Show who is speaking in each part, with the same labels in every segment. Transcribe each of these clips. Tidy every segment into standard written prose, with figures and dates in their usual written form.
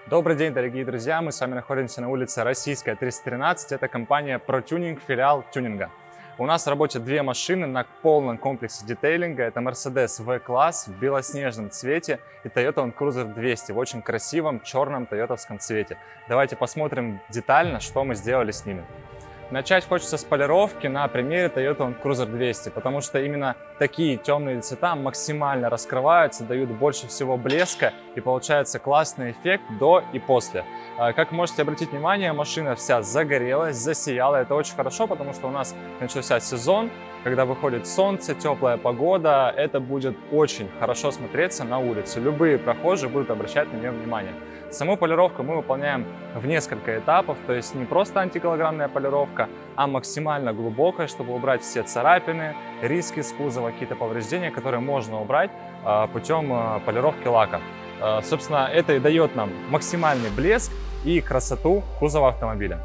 Speaker 1: Добрый день, дорогие друзья! Мы с вами находимся на улице Российская, 313. Это компания ProTuning, филиал тюнинга. У нас в работе две машины на полном комплексе детейлинга. Это Mercedes V-класс в белоснежном цвете и Toyota Land Cruiser 200 в очень красивом черном тойотовском цвете. Давайте посмотрим детально, что мы сделали с ними. Начать хочется с полировки на примере Toyota Land Cruiser 200, потому что именно такие темные цвета максимально раскрываются, дают больше всего блеска и получается классный эффект до и после. Как можете обратить внимание, машина вся загорелась, засияла. Это очень хорошо, потому что у нас начался сезон, когда выходит солнце, теплая погода. Это будет очень хорошо смотреться на улице. Любые прохожие будут обращать на нее внимание. Саму полировку мы выполняем в несколько этапов, то есть не просто антиголограммная полировка, а максимально глубокая, чтобы убрать все царапины, риски с кузова, какие-то повреждения, которые можно убрать путем полировки лака. Собственно, это и дает нам максимальный блеск и красоту кузова автомобиля.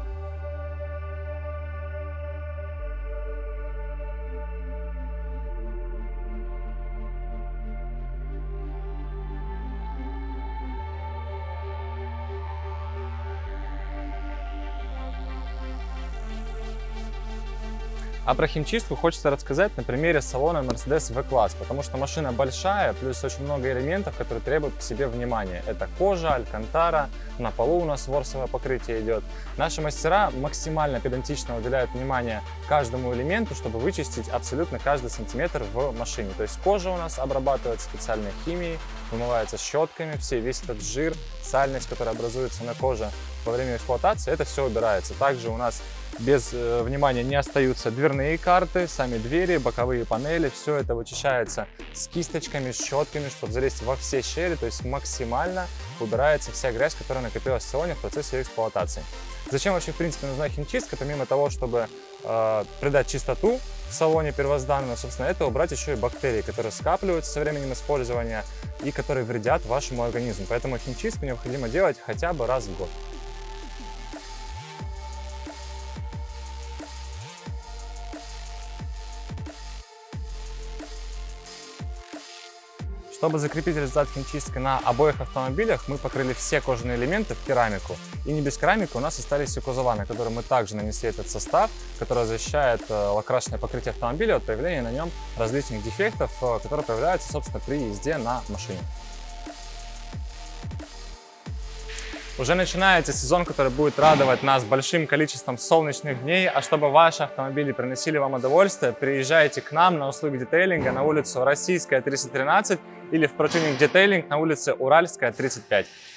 Speaker 1: А про химчистку хочется рассказать на примере салона Mercedes V-класс, потому что машина большая, плюс очень много элементов, которые требуют к себе внимания. Это кожа, алькантара, на полу у нас ворсовое покрытие идет. Наши мастера максимально педантично уделяют внимание каждому элементу, чтобы вычистить абсолютно каждый сантиметр в машине. То есть кожа у нас обрабатывается специальной химией, вымывается щетками, весь этот жир, сальность, которая образуется на коже во время эксплуатации, это все убирается. Также у нас без внимания не остаются дверные карты, сами двери, боковые панели. Все это вычищается с кисточками, с щетками, чтобы залезть во все щели. То есть максимально убирается вся грязь, которая накопилась в салоне в процессе ее эксплуатации. Зачем вообще в принципе нужна химчистка? Помимо того, чтобы придать чистоту в салоне первозданную, собственно, это убрать еще и бактерии, которые скапливаются со временем использования и которые вредят вашему организму. Поэтому химчистку необходимо делать хотя бы раз в год. Чтобы закрепить результат химчистки на обоих автомобилях, мы покрыли все кожаные элементы в керамику. И не без керамики у нас остались и кузова, на которые мы также нанесли этот состав, который защищает лакрасочное покрытие автомобиля от появления на нем различных дефектов, которые появляются, собственно, при езде на машине. Уже начинается сезон, который будет радовать нас большим количеством солнечных дней. А чтобы ваши автомобили приносили вам удовольствие, приезжайте к нам на услуги детейлинга на улицу Российская, 313 или в ProTuning Detailing на улице Уральская, 35.